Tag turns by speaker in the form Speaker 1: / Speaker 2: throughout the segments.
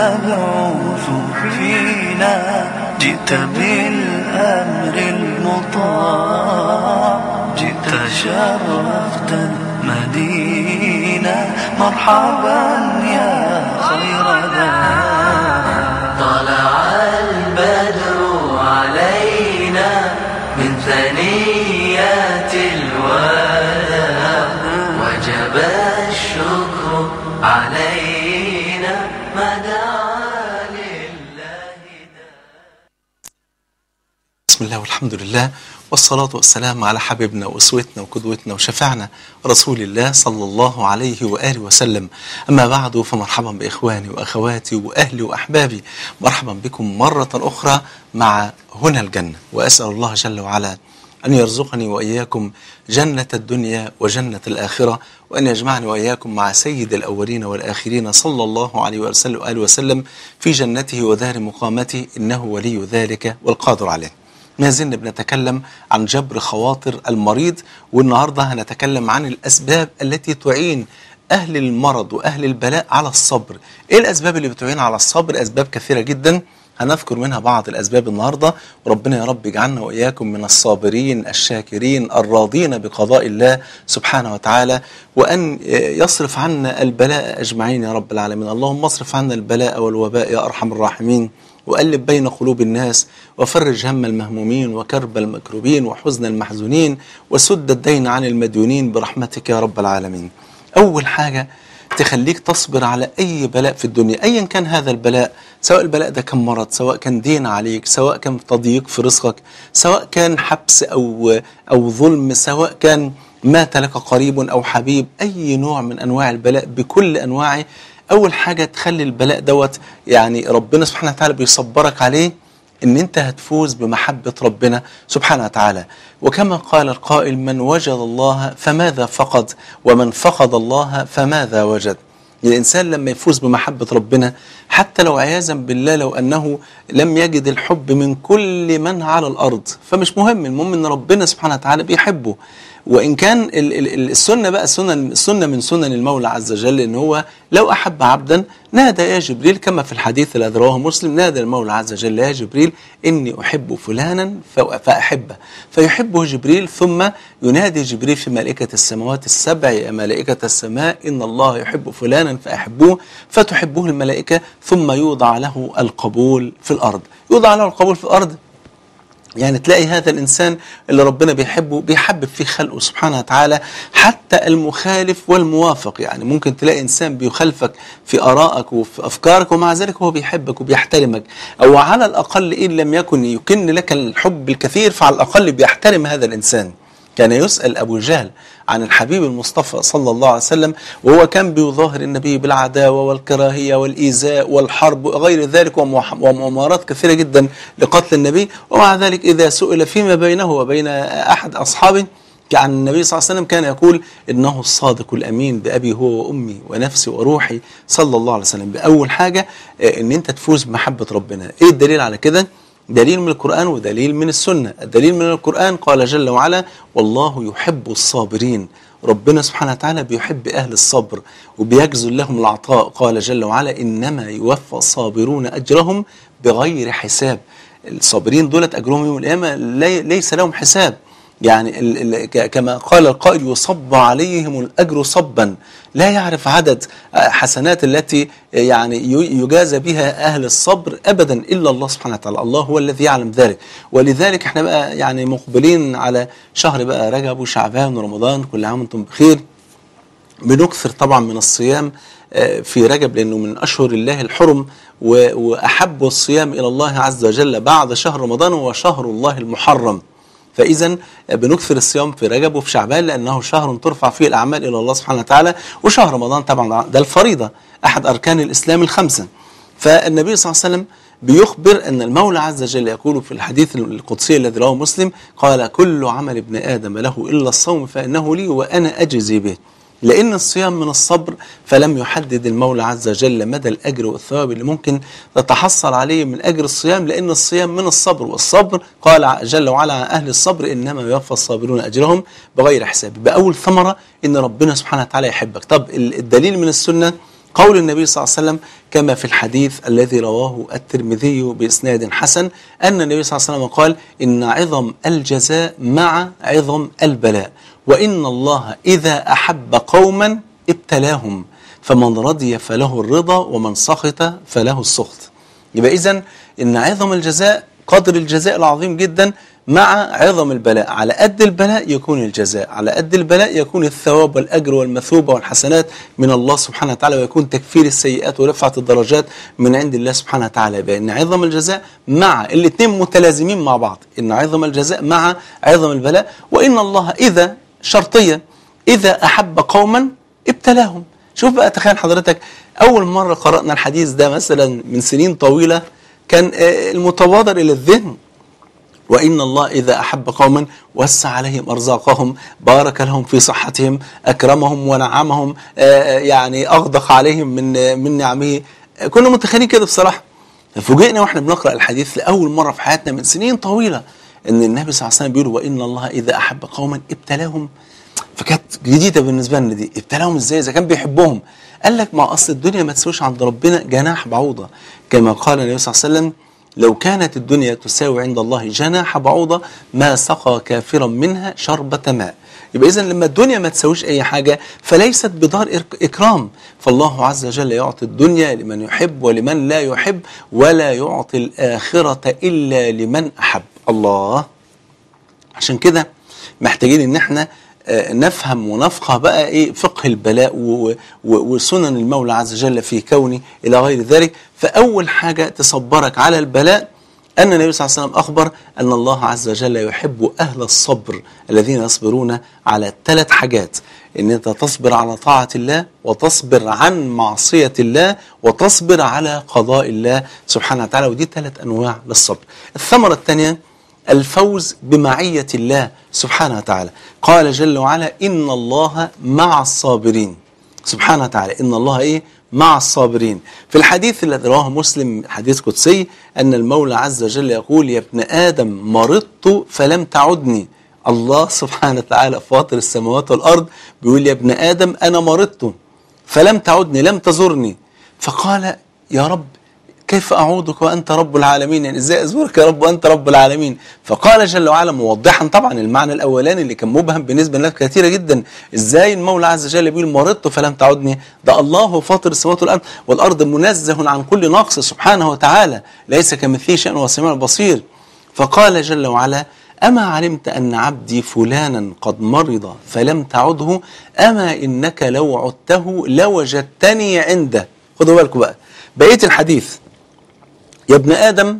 Speaker 1: المبعوث فينا جئت بالأمر المطاع جئت شرفت المدينة مرحبا يا خير داع
Speaker 2: طلع البدر علينا من ثنيات الوداع وجب الشكر علينا ما دعا لله.
Speaker 3: بسم الله والحمد لله والصلاة والسلام على حبيبنا وأسوتنا وقدوتنا وشفعنا رسول الله صلى الله عليه وآله وسلم. أما بعد فمرحبا بإخواني وأخواتي وأهلي وأحبابي، مرحبا بكم مرة أخرى مع هنا الجنة، وأسأل الله جل وعلا أن يرزقني وإياكم جنة الدنيا وجنة الآخرة، وأن يجمعني وإياكم مع سيد الأولين والآخرين صلى الله عليه وآله وسلم في جنته ودار مقامته، إنه ولي ذلك والقادر عليه. ما زلنا بنتكلم عن جبر خواطر المريض، والنهاردة هنتكلم عن الأسباب التي تعين أهل المرض وأهل البلاء على الصبر. إيه الأسباب اللي بتعين على الصبر؟ أسباب كثيرة جدا، هنذكر منها بعض الأسباب النهاردة، وربنا يا رب يجعلنا وإياكم من الصابرين الشاكرين الراضين بقضاء الله سبحانه وتعالى، وأن يصرف عنا البلاء أجمعين يا رب العالمين. اللهم اصرف عنا البلاء والوباء يا أرحم الراحمين، وألب بين قلوب الناس، وفرج هم المهمومين وكرب المكروبين وحزن المحزونين، وسد الدين عن المديونين برحمتك يا رب العالمين. أول حاجة تخليك تصبر على أي بلاء في الدنيا أيا كان هذا البلاء، سواء البلاء ده كان مرض، سواء كان دين عليك، سواء كان تضييق في رزقك، سواء كان حبس أو ظلم، سواء كان مات لك قريب أو حبيب، أي نوع من أنواع البلاء بكل أنواعه. أول حاجة تخلي البلاء دوت يعني ربنا سبحانه وتعالى بيصبرك عليه، إن أنت هتفوز بمحبة ربنا سبحانه وتعالى. وكما قال القائل: من وجد الله فماذا فقد، ومن فقد الله فماذا وجد. الإنسان لما يفوز بمحبة ربنا، حتى لو عياذا بالله لو أنه لم يجد الحب من كل من على الأرض، فمش مهم، المهم أن ربنا سبحانه وتعالى بيحبه. وإن كان السنة بقى السنة من سنن المولى عز وجل، إن هو لو أحب عبدا نادى يا جبريل، كما في الحديث الذي رواه مسلم، نادى المولى عز وجل: يا جبريل إني أحب فلانا فأحبه، فيحبه جبريل، ثم ينادي جبريل في ملائكة السماوات السبع: يا ملائكة السماء إن الله يحب فلانا فأحبوه، فتحبه الملائكة، ثم يوضع له القبول في الأرض. يوضع له القبول في الأرض، يعني تلاقي هذا الإنسان اللي ربنا بيحبه بيحبب فيه خلقه سبحانه وتعالى، حتى المخالف والموافق. يعني ممكن تلاقي إنسان بيخالفك في آرائك وفي أفكارك، ومع ذلك هو بيحبك وبيحترمك، أو على الأقل إن لم يكن يكن لك الحب الكثير، فعلى الأقل بيحترم هذا الإنسان. كان يسأل أبو جهل عن الحبيب المصطفى صلى الله عليه وسلم، وهو كان بيظاهر النبي بالعداوة والكراهية والإيذاء والحرب وغير ذلك، ومؤامرات كثيرة جدا لقتل النبي. ومع ذلك إذا سئل فيما بينه وبين أحد أصحابه عن النبي صلى الله عليه وسلم، كان يقول: إنه الصادق الأمين بأبي هو وأمي ونفسي وروحي صلى الله عليه وسلم. بأول حاجة إن أنت تفوز بمحبة ربنا. إيه الدليل على كده؟ دليل من القرآن ودليل من السنة. الدليل من القرآن قال جل وعلا: والله يحب الصابرين. ربنا سبحانه وتعالى بيحب أهل الصبر وبيجزل لهم العطاء. قال جل وعلا: إنما يوفى الصابرون أجرهم بغير حساب. الصابرين دولت أجرهم يوم القيامة ليس لهم حساب. يعني كما قال القائل: يصب عليهم الأجر صبا لا يعرف عدد حسنات التي يعني يجازى بها أهل الصبر أبدا إلا الله سبحانه وتعالى. الله هو الذي يعلم ذلك. ولذلك احنا بقى يعني مقبلين على شهر بقى رجب وشعبان ورمضان، كل عام وانتم بخير. بنكثر طبعا من الصيام في رجب، لأنه من أشهر الله الحرم، وأحب الصيام إلى الله عز وجل بعد شهر رمضان هو شهر الله المحرم. فإذا بنكثر الصيام في رجب وفي شعبان، لأنه شهر ترفع فيه الأعمال إلى الله سبحانه وتعالى. وشهر رمضان طبعا ده الفريضة، أحد أركان الإسلام الخمسة. فالنبي صلى الله عليه وسلم بيخبر أن المولى عز وجل يقول في الحديث القدسي الذي رواه مسلم: قال: كل عمل ابن آدم له إلا الصوم فإنه لي وأنا أجزي به. لأن الصيام من الصبر، فلم يحدد المولى عز وجل مدى الأجر والثواب اللي ممكن تتحصل عليه من أجر الصيام، لأن الصيام من الصبر، والصبر قال جل وعلا عن أهل الصبر: إنما يوفى الصابرون أجرهم بغير حساب. بأول ثمرة إن ربنا سبحانه وتعالى يحبك. طب الدليل من السنة قول النبي صلى الله عليه وسلم كما في الحديث الذي رواه الترمذي بإسناد حسن أن النبي صلى الله عليه وسلم قال إن عظم الجزاء مع عظم البلاء، وإن الله إذا أحب قوما ابتلاهم، فمن رضي فله الرضا ومن سخط فله السخط. يبقى إذن إن عظم الجزاء قدر الجزاء العظيم جدا مع عظم البلاء، على قد البلاء يكون الجزاء، على قد البلاء يكون الثواب والأجر والمثوبة والحسنات من الله سبحانه وتعالى، ويكون تكفير السيئات ورفعة الدرجات من عند الله سبحانه وتعالى. بأن عظم الجزاء مع الاثنين متلازمين مع بعض، إن عظم الجزاء مع عظم البلاء، وإن الله إذا شرطية إذا أحب قوما ابتلاهم. شوف بقى، تخيل حضرتك أول مرة قرأنا الحديث ده مثلا من سنين طويلة، كان المتبادر إلى الذهن وإن الله إذا أحب قوما وسع عليهم أرزاقهم، بارك لهم في صحتهم، أكرمهم ونعمهم، يعني أغدق عليهم من نعمه. كنا متخيلين كده بصراحة. فوجئنا وإحنا بنقرأ الحديث لأول مرة في حياتنا من سنين طويلة إن النبي صلى الله عليه وسلم بيقول وإن الله إذا أحب قوما ابتلاهم. فكانت جديدة بالنسبة لنا دي، ابتلاهم إزاي إذا كان بيحبهم؟ قال لك ما أصل الدنيا ما تسويش عند ربنا جناح بعوضة، كما قال النبي صلى الله عليه وسلم لو كانت الدنيا تساوي عند الله جناح بعوضة ما سقى كافرا منها شربة ماء. يبقى إذن لما الدنيا ما تساويش أي حاجة فليست بدار إكرام، فالله عز وجل يعطي الدنيا لمن يحب ولمن لا يحب، ولا يعطي الآخرة إلا لمن أحب. الله. عشان كده محتاجين إن احنا نفهم ونفقه بقى ايه فقه البلاء وسنن المولى عز وجل في كونه الى غير ذلك. فاول حاجه تصبرك على البلاء ان النبي صلى الله عليه وسلم اخبر ان الله عز وجل يحب اهل الصبر الذين يصبرون على 3 حاجات: ان انت تصبر على طاعه الله، وتصبر عن معصيه الله، وتصبر على قضاء الله سبحانه وتعالى. ودي 3 انواع للصبر. الثمره الثانيه الفوز بمعية الله سبحانه وتعالى. قال جل وعلا إن الله مع الصابرين. سبحانه وتعالى إن الله إيه؟ مع الصابرين. في الحديث الذي رواه مسلم حديث قدسي أن المولى عز وجل يقول يا ابن آدم مرضت فلم تعدني. الله سبحانه وتعالى فاطر السماوات والأرض بيقول يا ابن آدم أنا مرضت فلم تعدني، لم تزرني. فقال يا رب كيف أعودك وأنت رب العالمين؟ يعني إزاي أزورك يا رب وأنت رب العالمين؟ فقال جل وعلا موضحا طبعا المعنى الأولاني اللي كان مبهم بالنسبة لناس كثيرة جدا، إزاي المولى عز وجل بيقول مرضت فلم تعدني؟ ده الله هو فاطر السماوات والأرض منزه عن كل نقص سبحانه وتعالى، ليس كمثله شيء وهو السميع البصير. فقال جل وعلا أما علمت أن عبدي فلانا قد مرض فلم تعده؟ أما إنك لو عدته لوجدتني عنده. خدوا بالكم بقى بقية الحديث. يا ابن آدم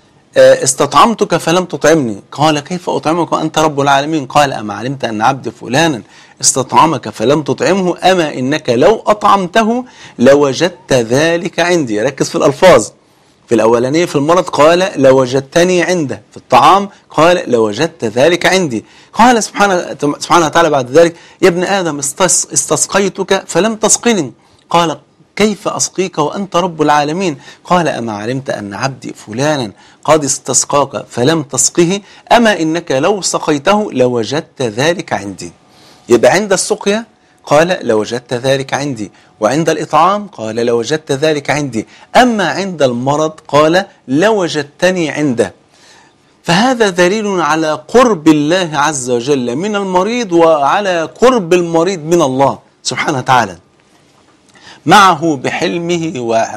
Speaker 3: استطعمتك فلم تطعمني. قال كيف أطعمك وأنت رب العالمين؟ قال أما علمت أن عبد فلانا استطعمك فلم تطعمه؟ أما إنك لو أطعمته لوجدت ذلك عندي. ركز في الألفاظ. في الأولانية في المرض قال لوجدتني عنده، في الطعام قال لوجدت ذلك عندي. قال سبحانه وتعالى بعد ذلك يا ابن آدم استسقيتك فلم تسقني. قال كيف أسقيك وأنت رب العالمين؟ قال أما علمت أن عبدي فلانا قد استسقاك فلم تسقه؟ أما إنك لو سقيته لوجدت ذلك عندي. يبقى عند السقيا قال لوجدت ذلك عندي، وعند الإطعام قال لوجدت ذلك عندي، أما عند المرض قال لوجدتني عنده. فهذا دليل على قرب الله عز وجل من المريض، وعلى قرب المريض من الله سبحانه وتعالى، معه بحلمه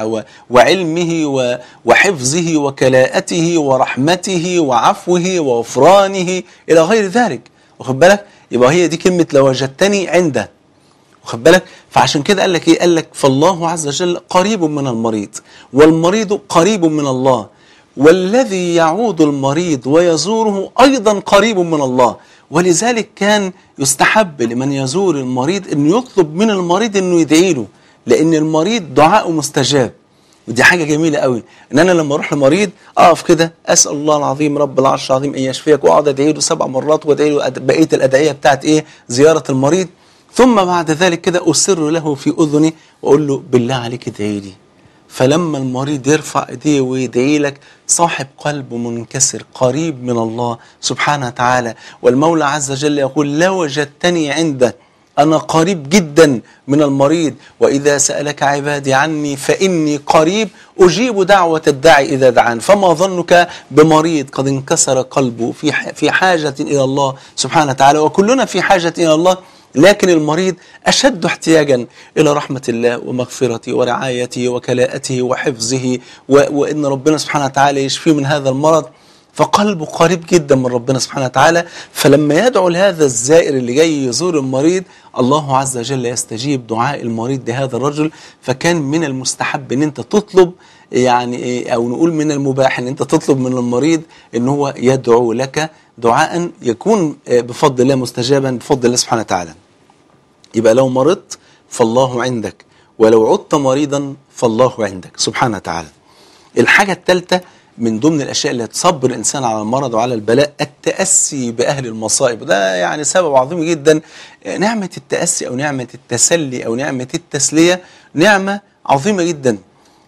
Speaker 3: وعلمه وحفظه وكلاءته ورحمته وعفوه وغفرانه إلى غير ذلك. واخد بالك؟ يبقى هي دي كلمة لوجدتني عنده. واخد بالك؟ فعشان كده قال لك ايه؟ قال لك فالله عز وجل قريب من المريض، والمريض قريب من الله، والذي يعود المريض ويزوره أيضا قريب من الله. ولذلك كان يستحب لمن يزور المريض أن يطلب من المريض أنه يدعي له، لأن المريض دعاءه مستجاب. ودي حاجة جميلة قوي، ان انا لما اروح لمريض اقف كده اسال الله العظيم رب العرش العظيم ان يشفيك، واقعد ادعي له 7 مرات، وادعي له بقيه الادعيه بتاعت ايه؟ زياره المريض. ثم بعد ذلك كده اسر له في اذني واقول له بالله عليك ادعي لي. فلما المريض يرفع ايديه ويدعي لك، صاحب قلب منكسر قريب من الله سبحانه وتعالى. والمولى عز وجل يقول لوجدتني عنده. أنا قريب جدا من المريض، وإذا سألك عبادي عني فإني قريب أجيب دعوة الداعي إذا دعان. فما ظنك بمريض قد انكسر قلبه في حاجة إلى الله سبحانه وتعالى، وكلنا في حاجة إلى الله، لكن المريض أشد احتياجا إلى رحمة الله ومغفرته ورعايته وكلاءته وحفظه، وإن ربنا سبحانه وتعالى يشفيه من هذا المرض، فقلبه قريب جدا من ربنا سبحانه وتعالى. فلما يدعو لهذا الزائر اللي جاي يزور المريض، الله عز وجل يستجيب دعاء المريض لهذا الرجل. فكان من المستحب ان انت تطلب، يعني او نقول من المباح ان انت تطلب من المريض ان هو يدعو لك دعاء يكون بفضل الله مستجابا بفضل الله سبحانه وتعالى. يبقى لو مرضت فالله عندك، ولو عدت مريضا فالله عندك سبحانه وتعالى. الحاجة الثالثة من ضمن الأشياء اللي تصبر الإنسان على المرض وعلى البلاء، التأسي بأهل المصائب. ده يعني سبب عظيم جدا. نعمة التأسي أو نعمة التسلي أو نعمة التسلية نعمة عظيمة جدا،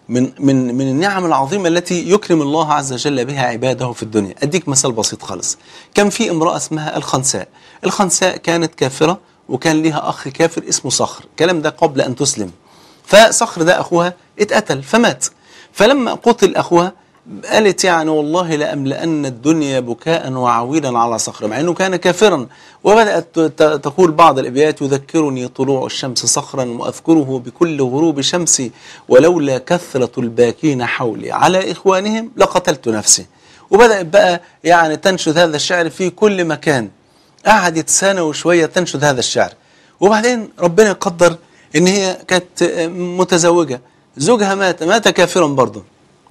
Speaker 3: من النعم العظيمة التي يكرم الله عز وجل بها عباده في الدنيا. أديك مثال بسيط خالص. كان في امرأة اسمها الخنساء. الخنساء كانت كافرة وكان لها أخ كافر اسمه صخر، الكلام ده قبل أن تسلم. فصخر ده أخوها اتقتل فمات. فلما قتل أخوها قالت يعني والله لأملأن الدنيا بكاء وعويلا على صخر، مع أنه كان كافرا. وبدأت تقول بعض الأبيات: يذكرني طلوع الشمس صخرا وأذكره بكل غروب شمسي، ولولا كثرة الباكين حولي على إخوانهم لقتلت نفسي. وبدأت بقى يعني تنشد هذا الشعر في كل مكان. قعدت سنة وشوية تنشد هذا الشعر، وبعدين ربنا يقدر إن هي كانت متزوجة، زوجها مات كافرا برضه.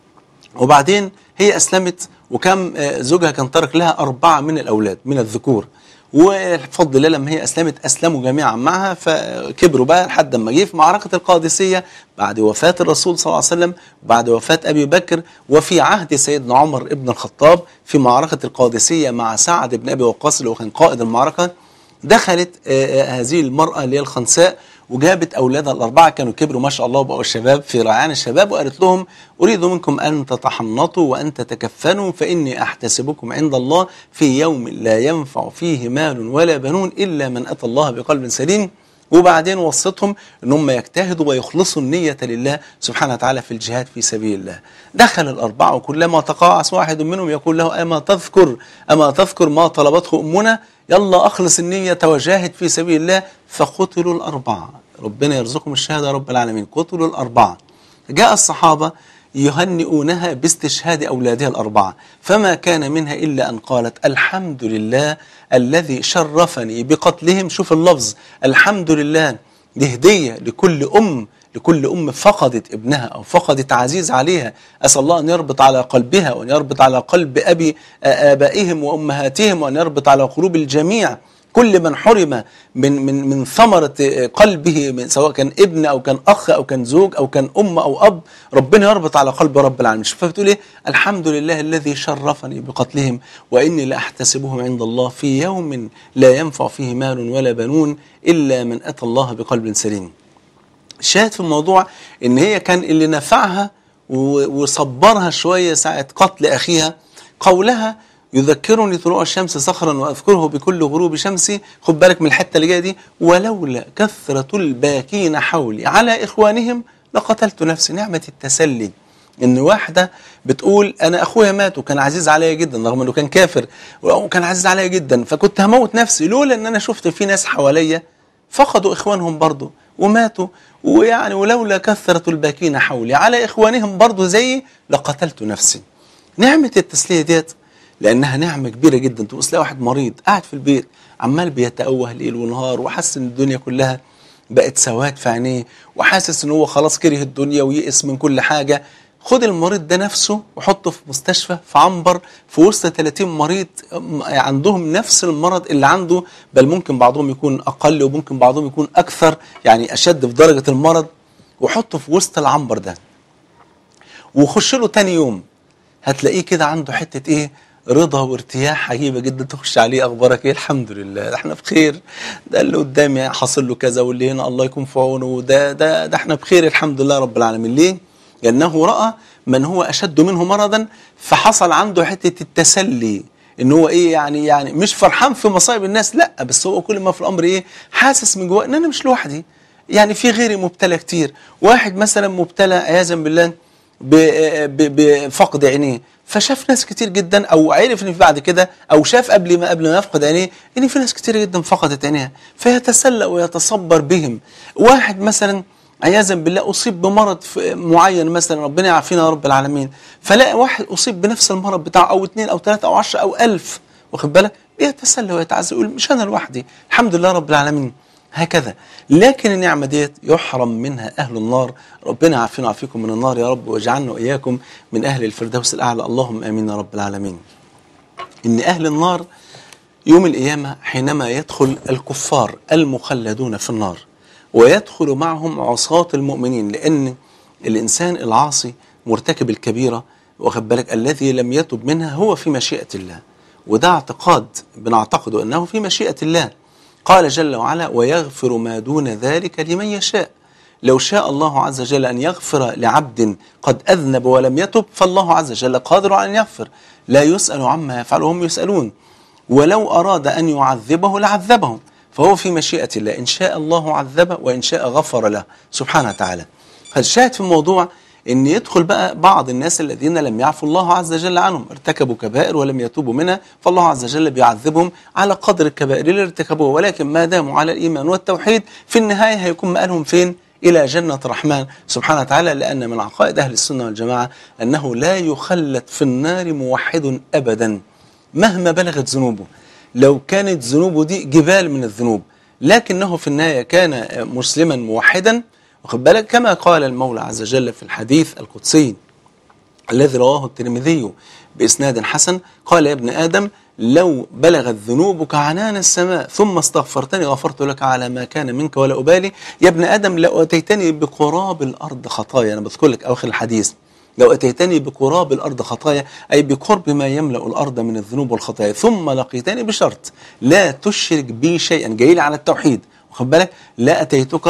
Speaker 3: وبعدين هي أسلمت، وكم زوجها كان ترك لها 4 من الأولاد من الذكور، وبفضل الله لما هي أسلمت أسلموا جميعا معها، فكبروا بقى لحد ما جه في معركة القادسية بعد وفاة الرسول صلى الله عليه وسلم، بعد وفاة أبي بكر، وفي عهد سيدنا عمر ابن الخطاب في معركة القادسية مع سعد بن أبي وقاص اللي هو كان قائد المعركة. دخلت هذه المرأة اللي هي الخنساء وجابت أولادها ال4، كانوا كبروا ما شاء الله وبقوا الشباب في ريعان الشباب، وقالت لهم: أريد منكم أن تتحنطوا وأن تتكفنوا، فإني أحتسبكم عند الله في يوم لا ينفع فيه مال ولا بنون إلا من أتى الله بقلب سليم. وبعدين وصتهم ان هم يجتهدوا ويخلصوا النية لله سبحانه وتعالى في الجهاد في سبيل الله. دخل ال4 وكلما تقاعس واحد منهم يقول له: أما تذكر ما طلبته أمنا، يلا أخلص النية وجاهد في سبيل الله. فقتلوا ال4. ربنا يرزقهم الشهادة يا رب العالمين. قتلوا ال4. جاء الصحابة يهنئونها باستشهاد أولادها ال4، فما كان منها إلا أن قالت: الحمد لله الذي شرفني بقتلهم. شوف اللفظ، الحمد لله. دي هدية لكل أم فقدت ابنها أو فقدت عزيز عليها. أسأل الله أن يربط على قلبها وأن يربط على قلب آبائهم وأمهاتهم، وأن يربط على قلوب الجميع كل من حرم من ثمرة قلبه، سواء كان ابن أو كان أخ أو كان زوج أو كان أم أو أب، ربنا يربط على قلب رب العالمين. فبتقول إيه؟ الحمد لله الذي شرفني بقتلهم وإني لأحتسبهم عند الله في يوم لا ينفع فيه مال ولا بنون إلا من أتى الله بقلب سليم. شاهد في الموضوع إن هي كان اللي نفعها وصبرها شوية ساعة قتل أخيها قولها: يذكرني طلوع الشمس صخرا وأذكره بكل غروب شمسي. خد بالك من الحتة اللي جاية دي: ولولا كثرة الباكين حولي على إخوانهم لقتلت نفسي. نعمة التسلي إن واحدة بتقول: أنا أخويا مات وكان عزيز عليا جدا رغم أنه كان كافر وكان عزيز عليا جدا، فكنت هموت نفسي لولا أن أنا شفت في ناس حواليا فقدوا إخوانهم برضو وماتوا، ويعني ولولا كثرة الباكين حولي على إخوانهم برضو زيي لقتلت نفسي. نعمة التسلية ديت لأنها نعمة كبيرة جدا. تبص تلاقي واحد مريض قاعد في البيت عمال بيتأوه ليل ونهار، وحاسس إن الدنيا كلها بقت سواد في عينيه، وحاسس إن هو خلاص كره الدنيا ويئس من كل حاجة. خد المريض ده نفسه وحطه في مستشفى في عنبر في وسط 30 مريض عندهم نفس المرض اللي عنده، بل ممكن بعضهم يكون أقل وممكن بعضهم يكون أكثر، يعني أشد في درجة المرض، وحطه في وسط العنبر ده وخش له تاني يوم هتلاقيه كده عنده حتة إيه؟ رضا وارتياح عجيبة جدا. تخش عليه: أخبارك إيه؟ الحمد لله، احنا بخير. ده اللي قدامي حاصل له كذا، واللي هنا الله يكون في عونه، ده احنا بخير الحمد لله رب العالمين. ليه؟ لأنه رأى من هو أشد منه مرضا، فحصل عنده حتة التسلي ان هو ايه يعني مش فرحان في مصايب الناس، لا، بس هو كل ما في الامر ايه، حاسس من جواه ان انا مش لوحدي، يعني في غيري مبتلى كتير. واحد مثلا مبتلى عياذا بالله بفقد عينيه، فشاف ناس كتير جدا، او عرف ان في بعد كده، او شاف قبل ما يفقد عينيه ان في ناس كتير جدا فقدت عينيها، فيتسلى ويتصبر بهم. واحد مثلا عياذا بالله اصيب بمرض معين مثلا، ربنا يعافينا يا رب العالمين، فلاقي واحد اصيب بنفس المرض بتاعه، او 2 أو 3 أو 10 أو 1000، واخد بالك، بيتسلى ويتعزى يقول مش انا لوحدي، الحمد لله رب العالمين. هكذا. لكن النعمة ديت يحرم منها أهل النار. ربنا يعافينا ويعافيكم من النار يا رب، واجعلنا وإياكم من أهل الفردوس الأعلى، اللهم آمين يا رب العالمين. إن أهل النار يوم القيامة حينما يدخل الكفار المخلدون في النار، ويدخل معهم عصاة المؤمنين، لأن الإنسان العاصي مرتكب الكبيرة، واخد بالك، الذي لم يتب منها هو في مشيئة الله، وده اعتقاد بنعتقده أنه في مشيئة الله. قال جل وعلا ويغفر ما دون ذلك لمن يشاء. لو شاء الله عز وجل أن يغفر لعبد قد أذنب ولم يتب، فالله عز وجل قادر على أن يغفر، لا يسأل عما يفعل وهم يسألون. ولو أراد أن يعذبه لعذبه، فهو في مشيئة الله، إن شاء الله عذبه وإن شاء غفر له سبحانه وتعالى. فالشاهد في الموضوع ان يدخل بقى بعض الناس الذين لم يعفوا الله عز وجل عنهم، ارتكبوا كبائر ولم يتوبوا منها، فالله عز وجل بيعذبهم على قدر الكبائر اللي ارتكبوها، ولكن ما داموا على الإيمان والتوحيد في النهاية هيكون مآلهم فين؟ إلى جنة الرحمن سبحانه وتعالى. لأن من عقائد أهل السنة والجماعة أنه لا يخلد في النار موحد أبدا مهما بلغت ذنوبه، لو كانت ذنوبه دي جبال من الذنوب، لكنه في النهاية كان مسلما موحدا، واخد بالك، كما قال المولى عز وجل في الحديث القدسي الذي رواه الترمذي بإسناد حسن، قال يا ابن آدم لو بلغت ذنوبك عنان السماء ثم استغفرتني غفرت لك على ما كان منك ولا أبالي. يا ابن آدم لو أتيتني بقراب الأرض خطايا، أنا بذكر لك أواخر الحديث، لو أتيتني بقراب الأرض خطايا، أي بقرب ما يملأ الأرض من الذنوب والخطايا، ثم لقيتني بشرط لا تشرك بي شيئا، جاي لي على التوحيد، واخد بالك، لا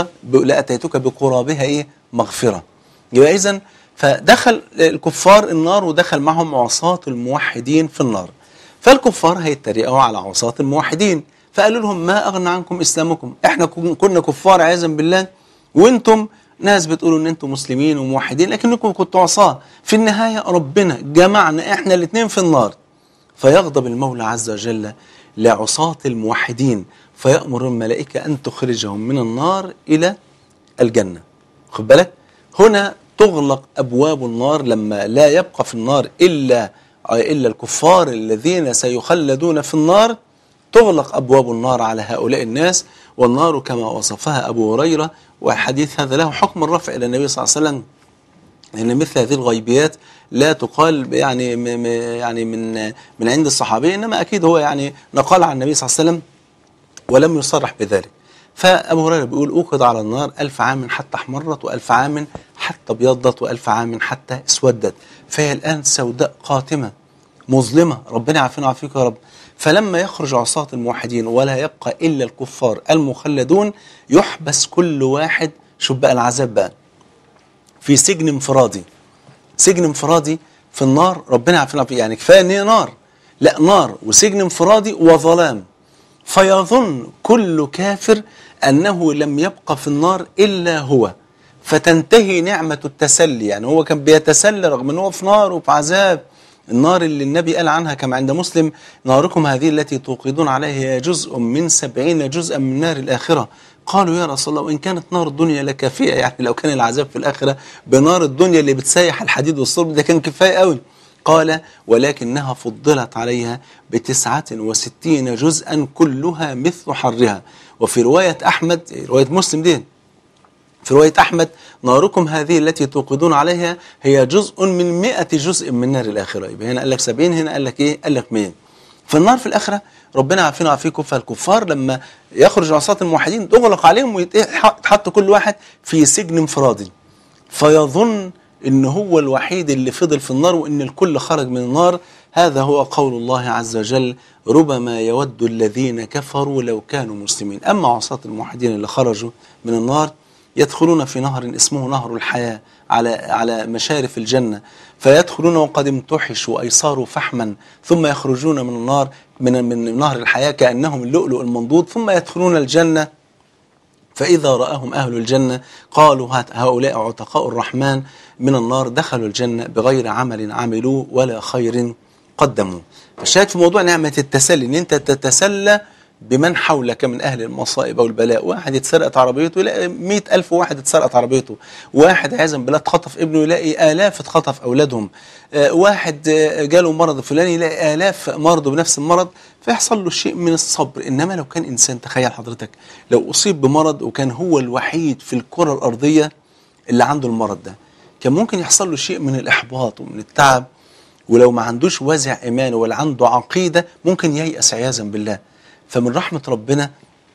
Speaker 3: أتيتك بقرابها إيه؟ مغفرة. يبقى إذن فدخل الكفار النار ودخل معهم عصاة الموحدين في النار، فالكفار هيتريقوا على عصاة الموحدين، فقالوا لهم ما أغنى عنكم إسلامكم، إحنا كنا كفار عياذا بالله، وإنتم ناس بتقولوا إن إنتم مسلمين وموحدين، لكنكم كنتوا عصاة، في النهاية ربنا جمعنا إحنا الاثنين في النار. فيغضب المولى عز وجل لعصاة الموحدين، فيأمر الملائكة أن تخرجهم من النار إلى الجنة. خد بالك، هنا تغلق أبواب النار لما لا يبقى في النار إلا الكفار الذين سيخلدون في النار، تغلق أبواب النار على هؤلاء الناس، والنار كما وصفها أبو هريرة، والحديث هذا له حكم الرفع إلى النبي صلى الله عليه وسلم، لأن مثل هذه الغيبيات لا تقال يعني من عند الصحابي، إنما أكيد هو يعني نقل عن النبي صلى الله عليه وسلم ولم يصرح بذلك. فأبو هريرة بيقول أوقد على النار 1000 عام حتى احمرت، و1000 عام حتى ابيضت، و1000 عام حتى اسودت، فهي الآن سوداء قاتمة مظلمة، ربنا يعافينا ويعافيك يا رب. فلما يخرج عصاة الموحدين ولا يبقى إلا الكفار المخلدون، يحبس كل واحد، شوف بقى العذاب بقى، في سجن انفرادي، سجن انفرادي في النار، ربنا يعافينا ويعافيك، يعني كفاية ان هي نار، لا نار وسجن انفرادي وظلام. فيظن كل كافر أنه لم يبقى في النار إلا هو، فتنتهي نعمة التسلي، يعني هو كان بيتسلى رغم أنه في نار وفي عذاب. النار اللي النبي قال عنها كما عند مسلم ناركم هذه التي توقدون عليها هي جزء من 70 جزءا من نار الآخرة. قالوا يا رسول الله وإن كانت نار الدنيا لكافية، يعني لو كان العذاب في الآخرة بنار الدنيا اللي بتسيح الحديد والصلب ده كان كفاية قوي. قال ولكنها فضلت عليها ب69 جزءا كلها مثل حرها. وفي رواية أحمد، رواية مسلم دي، في رواية أحمد ناركم هذه التي توقدون عليها هي جزء من 100 جزء من نار الآخرة. يبقى هنا قال لك 70، هنا قال لك إيه؟ قال لك 100. في النار في الآخرة ربنا عافينا وعافيكم. فالكفار لما يخرج عصاة الموحدين تغلق عليهم ويتحط كل واحد في سجن انفرادي، فيظن إن هو الوحيد اللي فضل في النار وإن الكل خرج من النار. هذا هو قول الله عز وجل ربما يود الذين كفروا لو كانوا مسلمين. أما عصاة الموحدين اللي خرجوا من النار يدخلون في نهر اسمه نهر الحياة على مشارف الجنة، فيدخلون وقد امتحشوا أي صاروا فحما، ثم يخرجون من النار من نهر الحياة كأنهم اللؤلؤ المنضود، ثم يدخلون الجنة، فإذا رآهم أهل الجنة قالوا هؤلاء عتقاء الرحمن من النار، دخلوا الجنة بغير عمل عملوه ولا خير قدموا. فالشاهد في موضوع نعمة التسلي ان انت تتسلى بمن حولك من أهل المصائب والبلاء. واحد اتسرقت عربيته يلاقي 100,000 واحد اتسرقت عربيته، واحد عايزا بالله اتخطف ابنه يلاقي آلاف اتخطف أولادهم، واحد جاله مرض فلاني يلاقي آلاف مرضوا بنفس المرض، فيحصل له شيء من الصبر. إنما لو كان إنسان، تخيل حضرتك لو أصيب بمرض وكان هو الوحيد في الكرة الأرضية اللي عنده المرض ده، كان ممكن يحصل له شيء من الإحباط ومن التعب، ولو ما عندوش وازع إيمان ولا عنده عقيدة ممكن ييأس عياذا بالله. فمن رحمة ربنا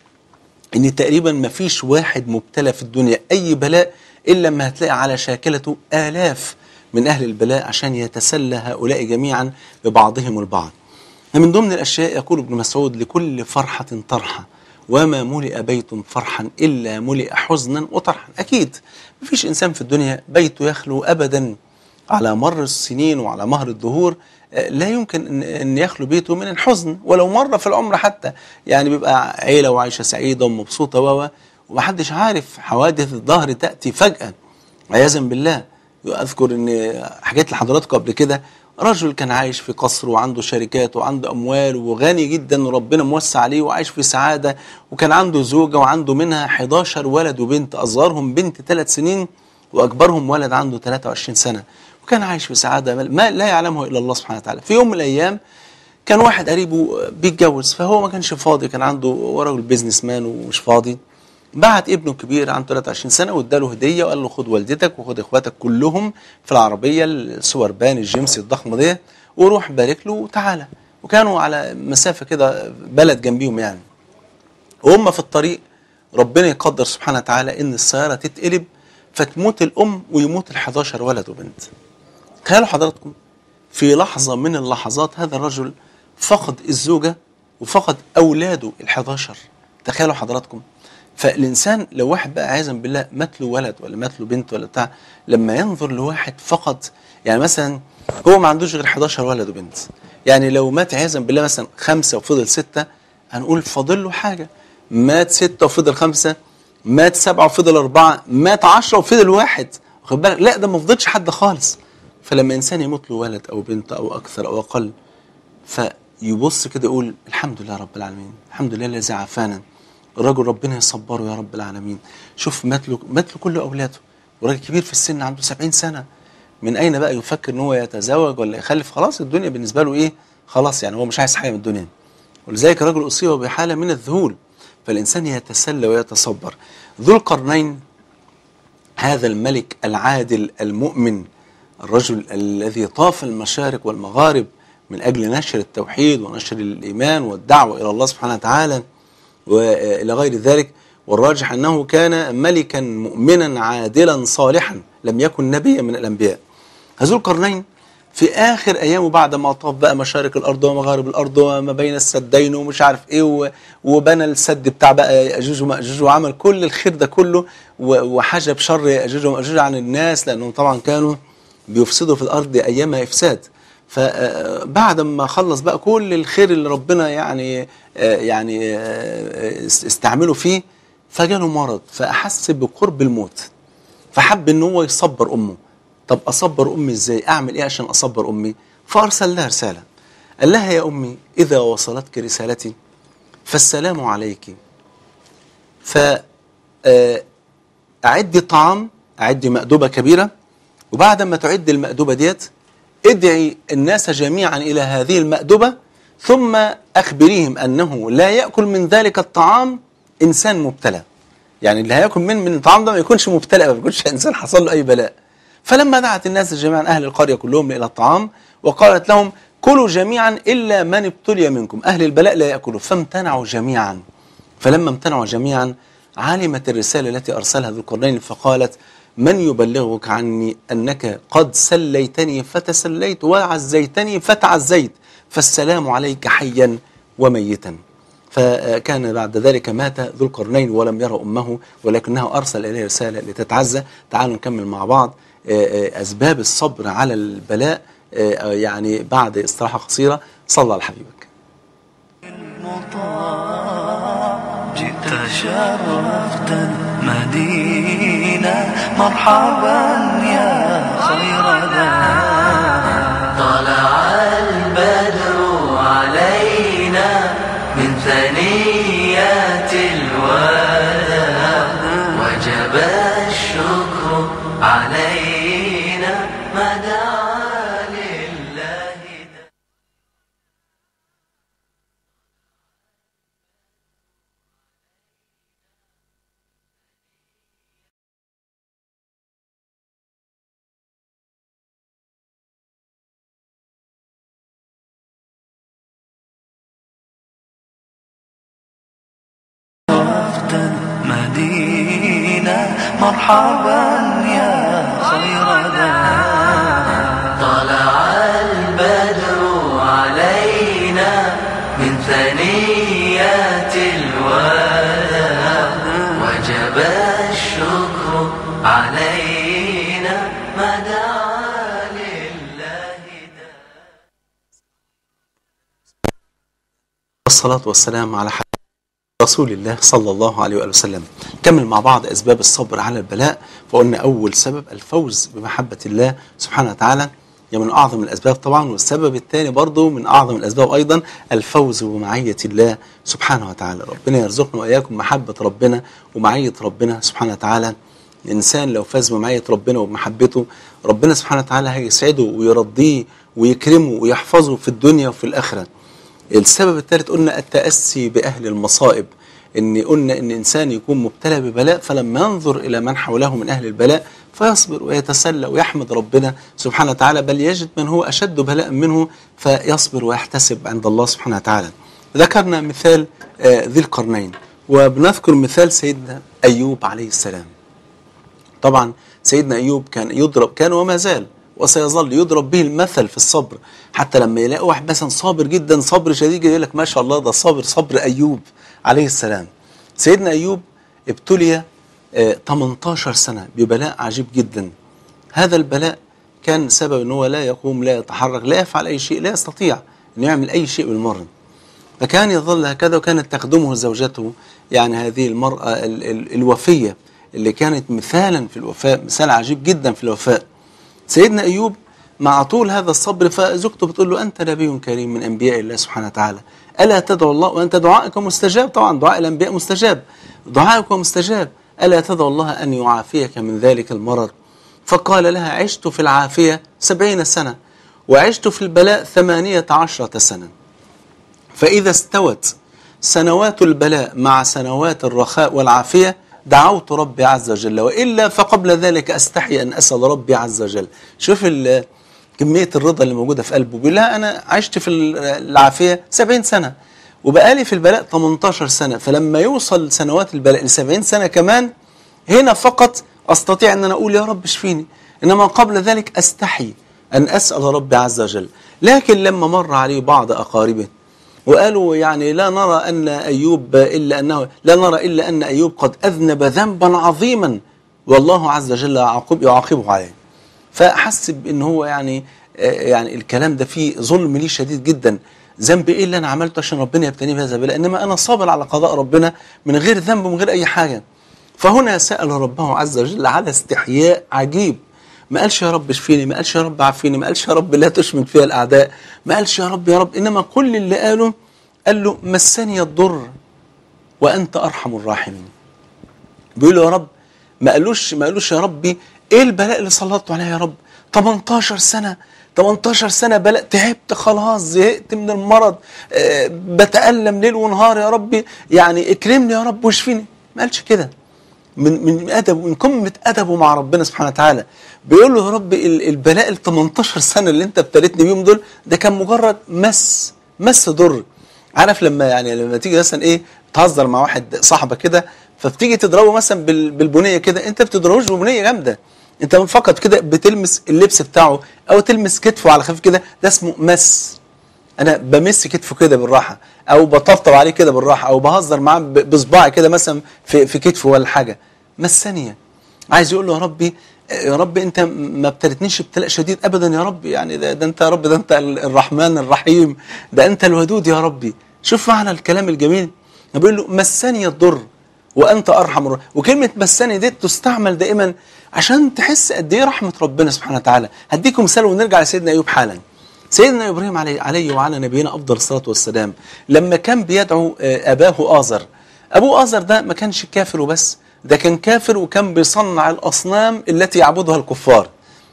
Speaker 3: ان تقريبا ما فيش واحد مبتلى في الدنيا اي بلاء الا ما هتلاقي على شاكلته آلاف من اهل البلاء عشان يتسلى هؤلاء جميعا ببعضهم البعض. ومن ضمن الاشياء يقول ابن مسعود: لكل فرحة طرحة، وما ملئ بيت فرحا الا ملئ حزنا وطرحا. اكيد ما فيش انسان في الدنيا بيته يخلو ابدا على مر السنين وعلى مهر الدهور، لا يمكن أن يخلو بيته من الحزن ولو مرة في العمر حتى. يعني بيبقى عيلة وعيشة سعيدة ومبسوطة ومحدش عارف، حوادث الظهر تأتي فجأة عياذا بالله. أذكر أن حكيت لحضراتكم قبل كده، رجل كان عايش في قصر وعنده شركات وعنده أموال وغني جدا وربنا موسع عليه وعايش في سعادة، وكان عنده زوجة وعنده منها 11 ولد وبنت، أصغرهم بنت 3 سنين وأكبرهم ولد عنده 23 سنة، وكان عايش في سعادة ما لا يعلمه إلا الله سبحانه وتعالى. في يوم من الأيام كان واحد قريبه بيتجوز، فهو ما كانش فاضي، كان عنده راجل بيزنس مان ومش فاضي، بعت ابنه الكبير عنده 23 سنة واداله هدية وقال له: خد والدتك وخد اخواتك كلهم في العربية السوبر بان الجيمسي الضخمة دي وروح بارك له وتعالى. وكانوا على مسافة كده بلد جنبيهم يعني، وهم في الطريق ربنا يقدر سبحانه وتعالى ان السيارة تتقلب فتموت الأم ويموت ال11 ولد وبنت. تخيلوا حضراتكم في لحظة من اللحظات هذا الرجل فقد الزوجة وفقد أولاده ال11. تخيلوا حضراتكم. فالإنسان لو واحد بقى عايزا بالله مات له ولد ولا مات له بنت ولا بتاع، لما ينظر لواحد فقد، يعني مثلا هو ما عندوش غير 11 ولد وبنت، يعني لو مات عايزا بالله مثلا 5 وفضل 6 هنقول فاضل له حاجة، مات 6 وفضل 5، مات 7 وفضل 4، مات 10 وفضل 1، واخد بالك؟ لا ده ما فضلش حد خالص. فلما إنسان يموت له ولد أو بنت أو أكثر أو أقل، فيبص كده يقول: الحمد لله رب العالمين، الحمد لله الذي عافانا. الرجل ربنا يصبره يا رب العالمين. شوف مات له كل أولاده، وراجل كبير في السن عنده 70 سنة، من أين بقى يفكر إن هو يتزوج ولا يخلف؟ خلاص الدنيا بالنسبة له إيه؟ خلاص يعني هو مش عايز حاجة من الدنيا. ولذلك الرجل أصيب بحالة من الذهول، فالإنسان يتسلى ويتصبر. ذو القرنين هذا الملك العادل المؤمن، الرجل الذي طاف المشارق والمغارب من أجل نشر التوحيد ونشر الإيمان والدعوة إلى الله سبحانه وتعالى وإلى غير ذلك، والراجح أنه كان ملكا مؤمنا عادلا صالحا، لم يكن نبيا من الأنبياء. ذو القرنين في آخر أيامه بعد ما طاف بقى مشارق الأرض ومغارب الأرض وما بين السدين ومش عارف إيه، وبنى السد بتاع بقى يأجوج ومأجوج وعمل كل الخير ده كله، وحجب شر يأجوج ومأجوج عن الناس، لأنهم طبعا كانوا بيفسدوا في الأرض أيامها إفساد. فبعد ما خلص بقى كل الخير اللي ربنا يعني استعمله فيه، فجاله مرض فأحس بقرب الموت، فحب إن هو يصبر أمه. طب أصبر أمي إزاي؟ أعمل إيه عشان أصبر أمي؟ فأرسل لها رسالة، قال لها: يا أمي إذا وصلتك رسالتي فالسلام عليك، فأعدي طعام، أعدي مأدبة كبيرة، وبعد ما تعد المأدبة ديت ادعي الناس جميعا إلى هذه المأدبة، ثم أخبريهم أنه لا يأكل من ذلك الطعام إنسان مبتلى، يعني اللي هيأكل من الطعام ده ما يكونش مبتلى، ما يكونش إنسان حصل له أي بلاء. فلما دعت الناس جميعا أهل القرية كلهم إلى الطعام وقالت لهم: كلوا جميعا إلا من ابتلي منكم، أهل البلاء لا يأكلوا. فامتنعوا جميعا. فلما امتنعوا جميعا علمت الرسالة التي أرسلها ذو القرنين فقالت: من يبلغك عني أنك قد سليتني فتسليت وعزيتني فتعزيت، فالسلام عليك حيا وميتا. فكان بعد ذلك مات ذو القرنين ولم يرى أمه، ولكنه أرسل إليه رسالة لتتعزى. تعالوا نكمل مع بعض أسباب الصبر على البلاء يعني بعد استراحة قصيرة. صلى على حبيبك.
Speaker 1: جئت شرفت المدينة، مرحبا يا خير دار.
Speaker 2: طلع البدر علينا من ثنيات الوداع، وجب الشكر علينا ما دعا لله.
Speaker 1: شرفت المدينة، مرحبا يا خير دار.
Speaker 2: طلع البدر علينا من ثنيات الوداع، وجب الشكر علينا ما دعا لله.
Speaker 3: والصلاة والسلام على رسول الله صلى الله عليه وآله وسلم. نكمل مع بعض أسباب الصبر على البلاء. فقلنا أول سبب الفوز بمحبة الله سبحانه وتعالى، من أعظم الأسباب طبعا. والسبب الثاني برضو من أعظم الأسباب أيضا الفوز بمعية الله سبحانه وتعالى. ربنا يرزقنا وإياكم محبة ربنا ومعية ربنا سبحانه وتعالى. الإنسان لو فاز بمعية ربنا وبمحبته، ربنا سبحانه وتعالى هيسعده ويرضيه ويكرمه ويحفظه في الدنيا وفي الآخرة. السبب الثالث قلنا التأسي بأهل المصائب، قلنا إن إنسان يكون مبتلى ببلاء فلما ينظر إلى من حوله من أهل البلاء فيصبر ويتسلى ويحمد ربنا سبحانه وتعالى، بل يجد من هو أشد بلاء منه فيصبر ويحتسب عند الله سبحانه وتعالى. ذكرنا مثال ذي القرنين، وبنذكر مثال سيدنا أيوب عليه السلام. طبعا سيدنا أيوب كان وما زال وسيظل يضرب به المثل في الصبر، حتى لما يلاقي واحد مثلا صابر جدا صبر شديد يقول لك ما شاء الله ده صبر أيوب عليه السلام. سيدنا أيوب ابتلي 18 سنة ببلاء عجيب جدا. هذا البلاء كان سبب أنه لا يقوم لا يتحرك لا يفعل أي شيء، لا يستطيع أن يعمل أي شيء بالمرة. فكان يظل هكذا، وكانت تخدمه زوجته يعني هذه المرأة الوفية اللي كانت مثالا في الوفاء، مثال عجيب جدا في الوفاء. سيدنا أيوب مع طول هذا الصبر فزوجته بتقول له أنت نبي كريم من أنبياء الله سبحانه وتعالى، ألا تدعو الله وأنت دعائك مستجاب. طبعا دعاء الأنبياء مستجاب، دعائك مستجاب، ألا تدعو الله أن يعافيك من ذلك المرض. فقال لها عشت في العافية 70 سنة وعشت في البلاء 18 سنة، فإذا استوت سنوات البلاء مع سنوات الرخاء والعافية دعوت ربي عز وجل، وإلا فقبل ذلك أستحي أن أسأل ربي عز وجل. شوف كمية الرضا اللي موجودة في قلبه. بيقول لها أنا عشت في العافية 70 سنة وبقالي في البلاء 18 سنة، فلما يوصل سنوات البلاء ل70 سنة كمان هنا فقط أستطيع أن أنا أقول يا رب اشفيني، إنما قبل ذلك أستحي أن أسأل ربي عز وجل. لكن لما مر عليه بعض أقاربه وقالوا يعني لا نرى إلا أن أيوب قد أذنب ذنبا عظيما والله عز وجل يعاقبه عليه، فأحس بأن هو يعني الكلام ده فيه ظلم لي شديد جدا. ذنب إيه اللي أنا عملته عشان ربنا يبتني بهذا البلاء؟ إنما أنا صابر على قضاء ربنا من غير ذنب ومن غير أي حاجة. فهنا سأل ربه عز وجل على استحياء عجيب. ما قالش يا رب اشفيني، ما قالش يا رب عافيني، ما قالش يا رب لا تشمت فيها الأعداء، ما قالش يا رب، إنما كل اللي قال له مسني الضر وأنت أرحم الراحمين. بيقول له يا رب، ما قالوش يا ربي إيه البلاء اللي سلطته عليا يا رب؟ 18 سنة بلاء، تعبت خلاص، زهقت من المرض، بتألم ليل ونهار يا ربي، يعني اكرمني يا رب واشفيني. ما قالش كده. من أدب ومن قمة أدبه مع ربنا سبحانه وتعالى بيقول له يا رب البلاء ال 18 سنة اللي أنت ابتليتني بيهم دول ده كان مجرد مس ضر. عارف لما تيجي مثلا إيه تهزر مع واحد صاحبك كده فبتيجي تضربه مثلا بالبنية كده، أنت بتضربوش ببنية جامدة، أنت فقط كده بتلمس اللبس بتاعه أو تلمس كتفه على خفيف كده، ده اسمه مس. انا بمس كتفه كده بالراحه، او بطبطب عليه كده بالراحه، او بهزر معاه بصباعي كده مثلا في كتفه ولا حاجه، مسنيه. عايز يقول له يا ربي، يا رب انت ما ابتلتنيش ابتلاء شديد ابدا يا رب، يعني ده انت يا رب، ده انت الرحمن الرحيم، ده انت الودود يا ربي. شوف معنى الكلام الجميل، بيقول له مسني الضر وانت ارحم الراحمين. وكلمه مسني دي تستعمل دائما عشان تحس قد ايه رحمه ربنا سبحانه وتعالى. هديكم مثال ونرجع لسيدنا ايوب حالا. سيدنا ابراهيم عليه وعلى نبينا افضل الصلاه والسلام، لما كان بيدعو اباه آزر، ابوه آزر ده ما كانش كافر وبس، ده كان كافر وكان بيصنع الاصنام التي يعبدها الكفار.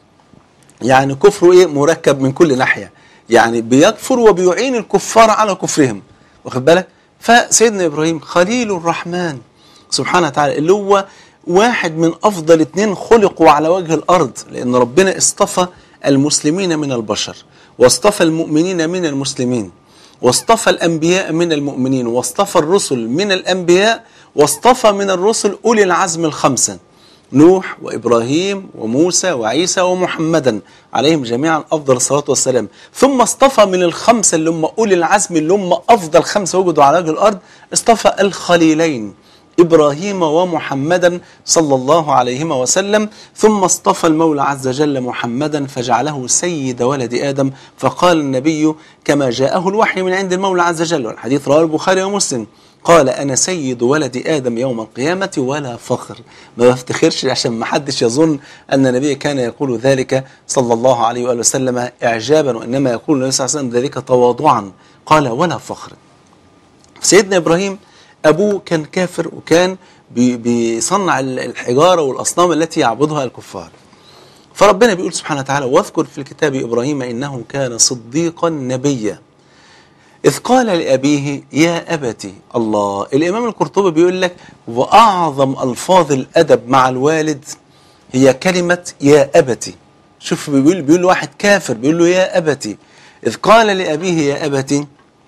Speaker 3: يعني كفره ايه؟ مركب من كل ناحيه، يعني بيكفر وبيعين الكفار على كفرهم، واخد بالك؟ فسيدنا ابراهيم خليل الرحمن سبحانه وتعالى، اللي هو واحد من افضل 2 خلقوا على وجه الارض، لان ربنا اصطفى المسلمين من البشر، واصطفى المؤمنين من المسلمين، واصطفى الانبياء من المؤمنين، واصطفى الرسل من الانبياء، واصطفى من الرسل اولي العزم ال5، نوح وإبراهيم وموسى وعيسى ومحمدا عليهم جميعا أفضل الصلاة والسلام. ثم اصطفى من ال5 اللي هم أولي العزم، اللي هم أفضل 5 وجدوا على وجه الأرض، اصطفى الخليلين إبراهيم ومحمدا صلى الله عليهما وسلم. ثم اصطفى المولى عز وجل محمدا فجعله سيد ولد آدم، فقال النبي كما جاءه الوحي من عند المولى عز وجل، والحديث رواه البخاري ومسلم، قال أنا سيد ولد آدم يوم القيامة ولا فخر. ما بفتخرش عشان ما حدش يظن أن النبي كان يقول ذلك صلى الله عليه وآله وسلم إعجابا، وإنما يقول النبي صلى الله عليه وسلم ذلك تواضعا، قال ولا فخر. سيدنا إبراهيم أبوه كان كافر، وكان بيصنع الحجارة والأصنام التي يعبدها الكفار. فربنا بيقول سبحانه وتعالى واذكر في الكتاب إبراهيم إنه كان صديقا نبيا إذ قال لأبيه يا أبتي. الله، الإمام القرطبي بيقول لك وأعظم ألفاظ الأدب مع الوالد هي كلمة يا أبتي. شوف بيقول واحد كافر بيقول له يا أبتي، إذ قال لأبيه يا أبتي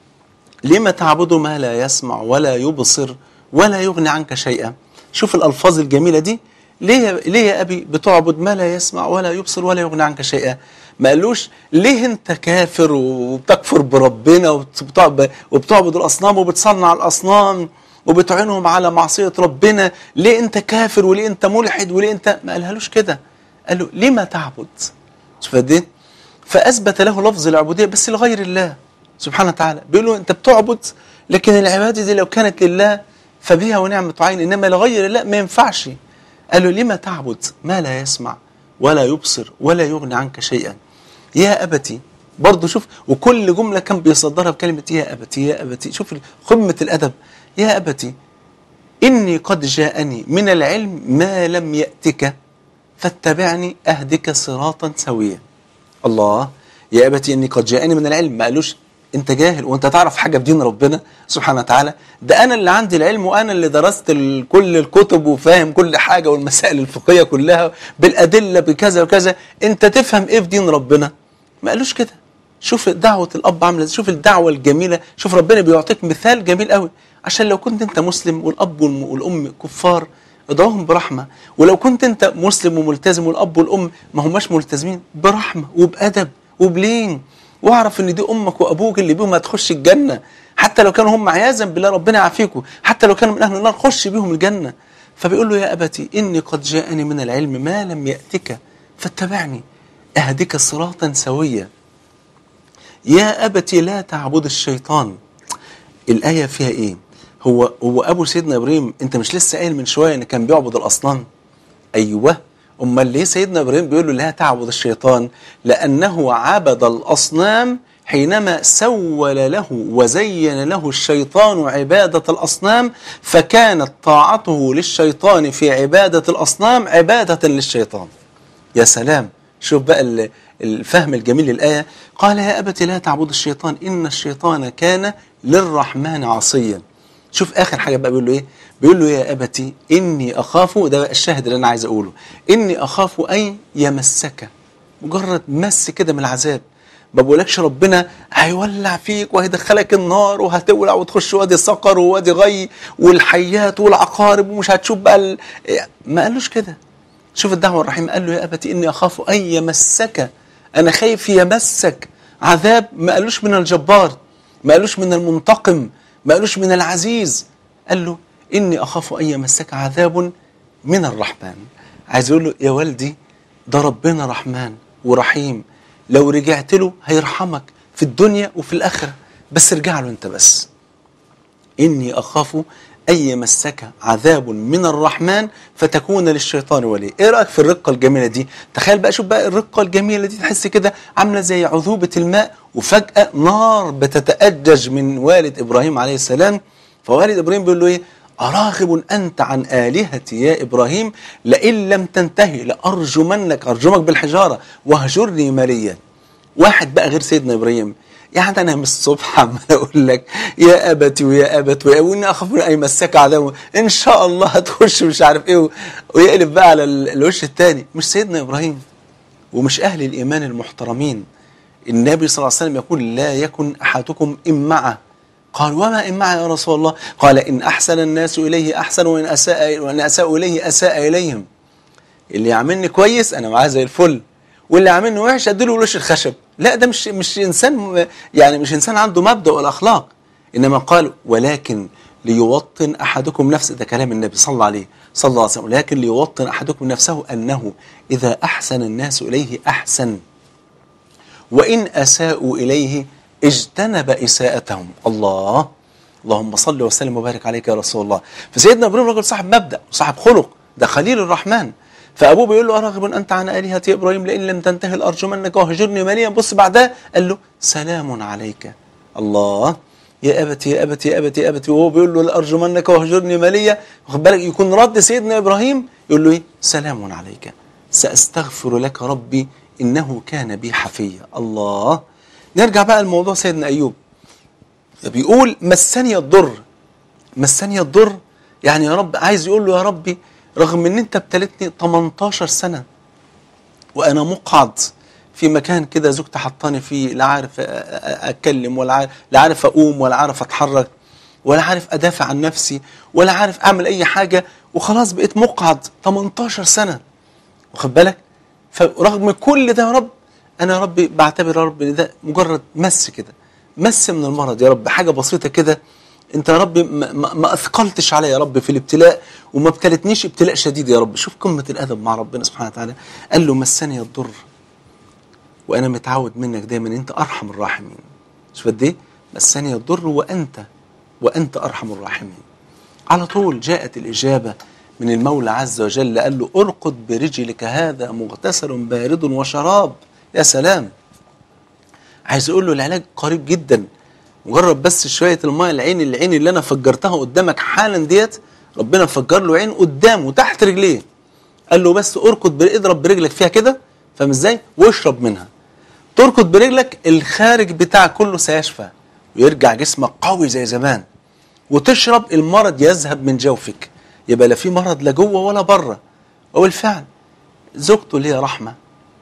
Speaker 3: لما تعبد ما لا يسمع ولا يبصر ولا يغني عنك شيئا. شوف الألفاظ الجميلة دي، ليه يا أبي بتعبد ما لا يسمع ولا يبصر ولا يغني عنك شيئا؟ ما قالوش ليه انت كافر وبتكفر بربنا وبتعبد الأصنام وبتصنع الأصنام وبتعينهم على معصية ربنا، ليه انت كافر وليه انت ملحد وليه انت، ما قالهالوش كده، قال له لما تعبد. شوف دي، فأثبت له لفظ العبودية بس لغير الله سبحانه وتعالى. بيقول له انت بتعبد، لكن العبادة دي لو كانت لله فبها ونعمة عين، انما لغير الله ما ينفعش. قال له لما تعبد ما لا يسمع ولا يبصر ولا يغني عنك شيئا يا أبتي. برضه شوف، وكل جملة كان بيصدرها بكلمة يا أبتي يا أبتي. شوف قمة الأدب، يا أبتي إني قد جاءني من العلم ما لم يأتك فاتبعني أهدك صراطا سويا. الله، يا أبتي إني قد جاءني من العلم، ما قالوش أنت جاهل وأنت تعرف حاجة بدين ربنا سبحانه وتعالى، ده أنا اللي عندي العلم وأنا اللي درست كل الكتب وفاهم كل حاجة والمسائل الفقهية كلها بالأدلة بكذا وكذا، أنت تفهم إيه في دين ربنا؟ ما قالوش كده. شوف دعوة الأب عاملة، شوف الدعوة الجميلة، شوف ربنا بيعطيك مثال جميل قوي، عشان لو كنت أنت مسلم والأب والأم كفار ادعوهم برحمة، ولو كنت أنت مسلم وملتزم والأب والأم ما هماش ملتزمين، برحمة وبأدب وبلين، واعرف ان دي امك وابوك اللي بيهم هتخش الجنه، حتى لو كانوا هم عياذا بالله ربنا يعافيكم، حتى لو كانوا من اهل النار خش بيهم الجنه. فبيقول له يا ابتي اني قد جاءني من العلم ما لم ياتك فاتبعني اهدك صراطا سويا. يا ابتي لا تعبد الشيطان. الايه فيها ايه؟ هو ابو سيدنا ابراهيم انت مش لسه قايل من شويه ان كان بيعبد الاصنام؟ ايوه، امال ليه سيدنا ابراهيم بيقول له لا تعبد الشيطان؟ لانه عبد الاصنام حينما سول له وزين له الشيطان عباده الاصنام، فكانت طاعته للشيطان في عباده الاصنام عباده للشيطان. يا سلام، شوف بقى الفهم الجميل للايه. قال يا ابت لا تعبد الشيطان ان الشيطان كان للرحمن عصيا. شوف اخر حاجه بقى بيقول له ايه؟ بيقول له يا أبتي إني أخاف، ده بقى الشاهد اللي أنا عايز أقوله، إني أخاف أن يمسك، مجرد مس كده من العذاب. ما بقولكش ربنا هيولع فيك وهيدخلك النار وهتولع وتخش وادي صقر ووادي غي والحيات والعقارب ومش هتشوف بقى ما قالوش كده. شوف الدعوة الرحيمة، قال له يا أبتي إني أخاف أن يمسك، أنا خايف يمسك عذاب ما قالوش من الجبار، ما قالوش من المنتقم، ما قالوش من العزيز، قال له إني أخاف أن يمسك عذاب من الرحمن. عايز يقول له يا والدي ده ربنا رحمن ورحيم، لو رجعت له هيرحمك في الدنيا وفي الآخرة، بس ارجع له انت بس. إني أخاف أن يمسك عذاب من الرحمن فتكون للشيطان ولي. إيه رأيك في الرقة الجميلة دي؟ تخيل بقى، شوف بقى الرقة الجميلة دي، تحس كده عاملة زي عذوبة الماء، وفجأة نار بتتأجج من والد إبراهيم عليه السلام. فوالد إبراهيم بيقول له إيه؟ أراغب أنت عن آلهتي يا إبراهيم لئن لم تنتهي لأرجمنك، أرجمك بالحجارة وهجرني مليا. واحد بقى غير سيدنا إبراهيم، يعني أنا من الصبح عمال أقول لك يا أبتي ويا أبت وإني أخاف أن يمسك عذاب، إن شاء الله هتخش مش عارف إيه، ويقلب بقى على الوش التاني. مش سيدنا إبراهيم ومش أهل الإيمان المحترمين. النبي صلى الله عليه وسلم يقول لا يكن أحدكم إمعة. قال وما إمعة يا رسول الله؟ قال إن أحسن الناس إليه أحسن وإن أساء إليه أساء إليهم. اللي يعملني كويس أنا معاه زي الفل، واللي عاملني وحش اديله وش الخشب. لا، ده مش انسان، يعني مش انسان عنده مبدأ ولا اخلاق. انما قال ولكن ليوطن احدكم نفسه، ده كلام النبي صلى الله عليه وسلم، ولكن ليوطن احدكم نفسه انه اذا احسن الناس اليه احسن وان اساءوا اليه اجتنب اساءتهم. الله، اللهم صل وسلم وبارك عليك يا رسول الله. فسيدنا ابراهيم رجل صاحب مبدأ وصاحب خلق، ده خليل الرحمن. فابوه بيقول له أراغب أنت عن آلهتي يا إبراهيم لئن لم تنتهي لأرجمنك وهجرني مليا. بص بعدها قال له سلام عليك. الله، يا أبتي يا أبتي يا أبتي يا أبتي، وهو بيقول له لأرجمنك وهجرني مليا. واخد بالك، يكون رد سيدنا إبراهيم يقول له إيه؟ سلام عليك سأستغفر لك ربي إنه كان بي حفيا. الله. نرجع بقى لموضوع سيدنا أيوب. بيقول مسني الضر، مسني الضر، يعني يا رب عايز يقول لا يا ربي رغم ان انت ابتلتني 18 سنة وانا مقعد في مكان كده زوجتي حطاني فيه، لا عارف اتكلم ولا عارف اقوم ولا عارف اتحرك ولا عارف ادافع عن نفسي ولا عارف اعمل اي حاجة، وخلاص بقيت مقعد 18 سنة. واخد بالك؟ فرغم كل ده يا رب انا يا ربي بعتبر يا رب ان ده مجرد مس كده، مس من المرض يا رب، حاجة بسيطة كده. انت يا رب ما اثقلتش علي يا رب في الابتلاء وما ابتلتنيش ابتلاء شديد يا رب. شوف قمة الادب مع ربنا سبحانه وتعالى. قال له مسني الضر وانا متعود منك دايما انت ارحم الراحمين. شوف قد ايه مسني الضر وانت ارحم الراحمين. على طول جاءت الاجابة من المولى عز وجل، قال له ارقد برجلك هذا مغتسل بارد وشراب. يا سلام، عايز اقول له العلاج قريب جدا، مجرد بس شوية الماء، العين اللي انا فجرتها قدامك حالا ديت، ربنا فجر له عين قدامه تحت رجليه، قال له بس اركض اضرب برجلك فيها كده، فاهم ازاي؟ واشرب منها. تركض برجلك الخارج بتاعك كله سيشفى ويرجع جسمك قوي زي زمان، وتشرب المرض يذهب من جوفك، يبقى لا في مرض لا جوه ولا بره. وبالفعل زوجته اللي هي رحمة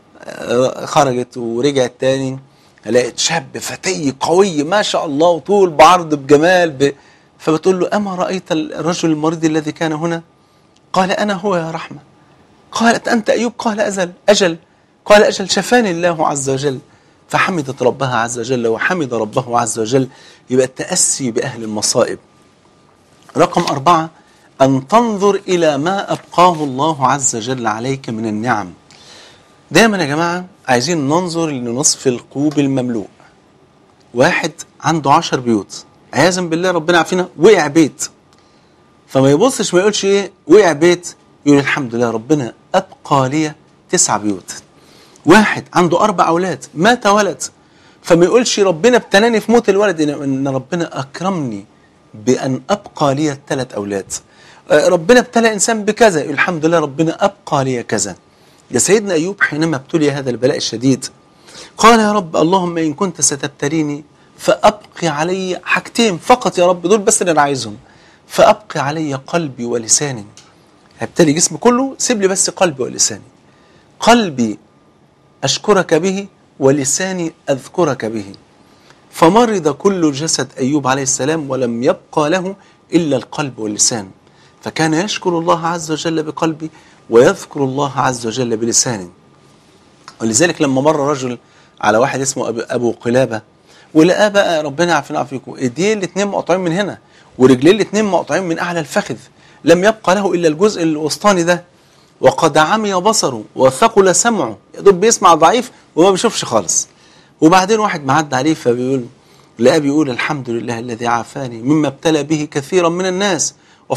Speaker 3: خرجت ورجعت تاني، لقيت شاب فتي قوي ما شاء الله وطول بعرض بجمال فبتقول له أما رأيت الرجل المريض الذي كان هنا؟ قال أنا هو يا رحمة. قالت أنت أيوب؟ قال أجل. قال أجل، شفاني الله عز وجل. فحمدت ربها عز وجل وحمد ربه عز وجل. يبقى التأسي بأهل المصائب. رقم 4 أن تنظر إلى ما أبقاه الله عز وجل عليك من النعم. دايما يا جماعة عايزين ننظر لنصف الكوب المملوء. واحد عنده 10 بيوت، عياذا بالله ربنا عافينا وقع بيت، فما يبصش ما يقولش ايه وقع بيت، يقول الحمد لله ربنا أبقى لي 9 بيوت. واحد عنده 4 أولاد مات ولد، فما يقولش ربنا ابتلاني في موت الولد، إن ربنا أكرمني بأن أبقى لي 3 أولاد. ربنا ابتلى إنسان بكذا، يقول الحمد لله ربنا أبقى لي كذا. يا سيدنا أيوب حينما ابتلي هذا البلاء الشديد قال يا رب اللهم إن كنت ستبتليني فأبقي علي حاجتين فقط يا رب، دول بس اللي أنا عايزهم، فأبقي علي قلبي ولساني. هبتلي جسمي كله، سيب لي بس قلبي ولساني. قلبي أشكرك به ولساني أذكرك به. فمرض كل جسد أيوب عليه السلام ولم يبقى له إلا القلب واللسان، فكان يشكر الله عز وجل بقلبه ويذكر الله عز وجل بلسانه. ولذلك لما مر رجل على واحد اسمه أبو قلابة، ولقاه بقى ربنا يعافينا ويعافيكم ايديه الاثنين مقطوعين من هنا ورجليه الاثنين مقطوعين من أعلى الفخذ، لم يبقى له إلا الجزء الوسطاني ده، وقد عمي بصره وثقل سمعه، يا دوب بيسمع ضعيف وما بيشوفش خالص. وبعدين واحد معدى عليه فبيقول لقاه بيقول الحمد لله الذي عافاني مما ابتلى به كثيرا من الناس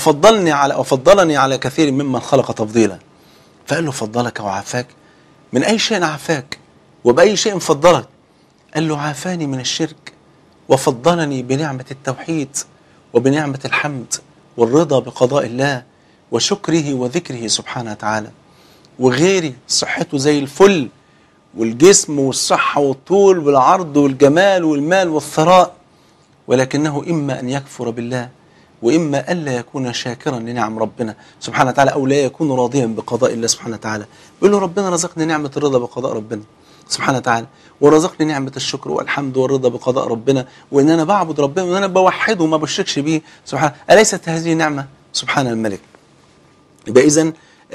Speaker 3: وفضلني على كثير ممن خلق تفضيلا. فقال له فضلك وعافاك؟ من أي شيء عافاك وبأي شيء فضلك؟ قال له عافاني من الشرك وفضلني بنعمة التوحيد وبنعمة الحمد والرضا بقضاء الله وشكره وذكره سبحانه وتعالى. وغيري صحته زي الفل والجسم والصحة والطول والعرض والجمال والمال والثراء، ولكنه إما أن يكفر بالله وإما ألا يكون شاكرا لنعم ربنا سبحانه وتعالى، أو لا يكون راضيا بقضاء الله سبحانه وتعالى. بيقول له ربنا رزقني نعمة الرضا بقضاء ربنا سبحانه وتعالى، ورزقني نعمة الشكر والحمد والرضا بقضاء ربنا، وإن أنا بعبد ربنا وإن أنا بوحده وما بشركش به سبحانه. أليست هذه نعمة سبحان الملك؟ يبقى إذن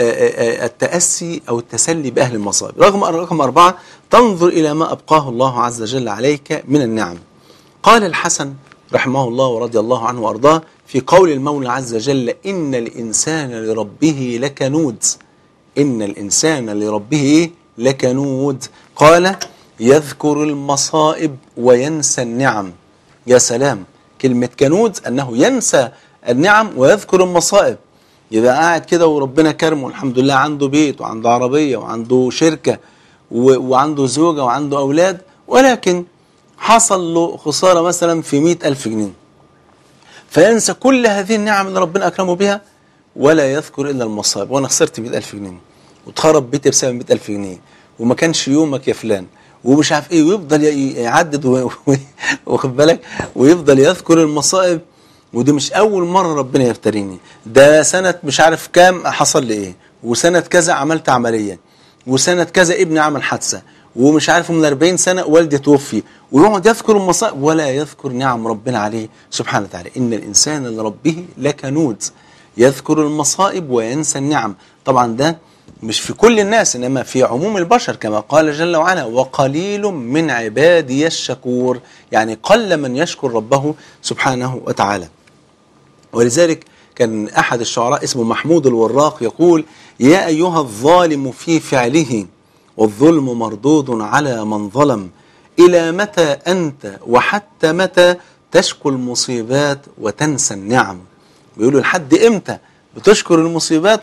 Speaker 3: التأسي أو التسلي بأهل المصائب. رقم 4 تنظر إلى ما أبقاه الله عز وجل عليك من النعم. قال الحسن رحمه الله ورضي الله عنه وأرضاه في قول المولى عز وجل إن الإنسان لربه لكنود، إن الإنسان لربه لكنود، قال يذكر المصائب وينسى النعم. يا سلام، كلمة كنود أنه ينسى النعم ويذكر المصائب. يبقى قاعد كده وربنا كرمه الحمد لله، عنده بيت وعنده عربية وعنده شركة وعنده زوجة وعنده أولاد، ولكن حصل له خسارة مثلا في 100,000 جنيه، فينسى كل هذه النعم اللي ربنا أكرمه بها ولا يذكر إلا المصائب. وأنا خسرت 100,000 جنيه وتخرب بيتي بسبب 100,000 جنيه وما كانش يومك يا فلان ومش عارف إيه، ويفضل يعدد واخد بالك، ويفضل يذكر المصائب. ودي مش أول مرة ربنا يفتريني، ده سنة مش عارف كام حصل لي إيه، وسنة كذا عملت عملية، وسنة كذا ابني عمل حادثة، ومش عارف من 40 سنة والدي توفي، ويقعد يذكر المصائب ولا يذكر نعم ربنا عليه سبحانه وتعالى. إن الإنسان لربه لكنود، يذكر المصائب وينسى النعم. طبعا ده مش في كل الناس، إنما في عموم البشر كما قال جل وعلا وقليل من عبادي الشكور، يعني قل من يشكر ربه سبحانه وتعالى. ولذلك كان أحد الشعراء اسمه محمود الوراق يقول يا أيها الظالم في فعله والظلم مردود على من ظلم، إلى متى أنت وحتى متى تشكو المصيبات وتنسى النعم. بيقولوا لحد إمتى بتشكو المصيبات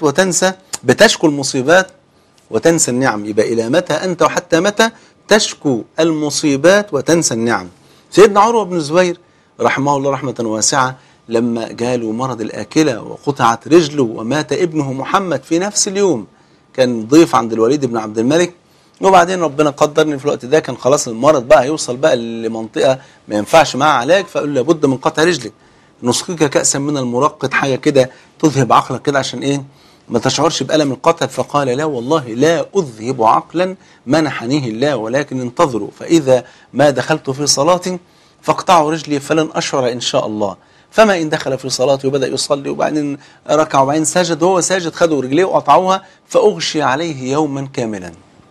Speaker 3: وتنسى النعم؟ يبقى إلى متى أنت وحتى متى تشكو المصيبات وتنسى النعم. سيدنا عروة بن الزبير رحمه الله رحمة واسعة لما جاله مرض الآكلة وقطعت رجله ومات ابنه محمد في نفس اليوم، كان ضيف عند الوليد بن عبد الملك، وبعدين ربنا قدر ان في الوقت ده كان خلاص المرض بقى هيوصل بقى لمنطقة ما ينفعش معاه علاج، فقال له لابد من قطع رجلك، نسقيك كأسا من المرقد، حاجة كده تذهب عقلك كده عشان ايه ما تشعرش بألم القطع. فقال لا والله لا أذهب عقلا منحنيه الله، ولكن انتظروا فإذا ما دخلت في صلاتي فاقطعوا رجلي فلن أشعر إن شاء الله. فما إن دخل في صلاته وبدأ يصلي وبعدين ركع وبعدين سجد، وهو ساجد خدوا رجليه وقطعوها فأغشي عليه يوما كاملا.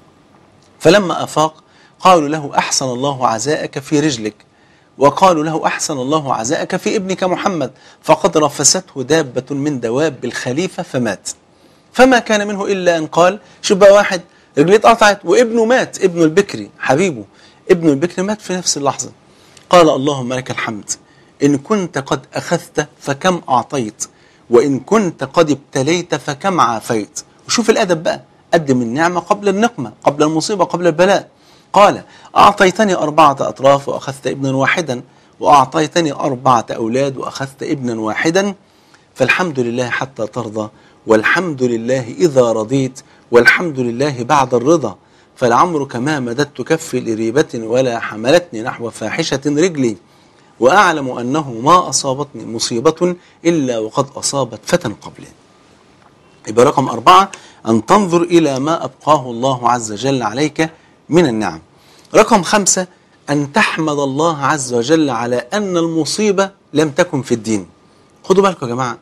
Speaker 3: فلما أفاق قالوا له أحسن الله عزاءك في رجلك، وقالوا له أحسن الله عزاءك في ابنك محمد، فقد رفسته دابة من دواب الخليفة فمات. فما كان منه إلا أن قال شوف بقى واحد رجليه اتقطعت وابنه مات، ابنه البكري حبيبه ابنه البكري مات في نفس اللحظة. قال اللهم لك الحمد، إن كنت قد أخذت فكم أعطيت، وإن كنت قد ابتليت فكم عافيت. وشوف الأدب بقى، قدم النعمة قبل النقمة، قبل المصيبة، قبل البلاء. قال أعطيتني 4 أطراف وأخذت ابنا واحدا، وأعطيتني 4 أولاد وأخذت ابنا واحدا، فالحمد لله حتى ترضى، والحمد لله إذا رضيت، والحمد لله بعد الرضا، فلعمرك ما مددت كفي لريبة ولا حملتني نحو فاحشة رجلي، وأعلم أنه ما أصابتني مصيبة إلا وقد أصابت فتى قبلي. يبقى رقم 4 أن تنظر إلى ما أبقاه الله عز وجل عليك من النعم. رقم 5 أن تحمد الله عز وجل على أن المصيبة لم تكن في الدين. خدوا بالكم يا جماعة،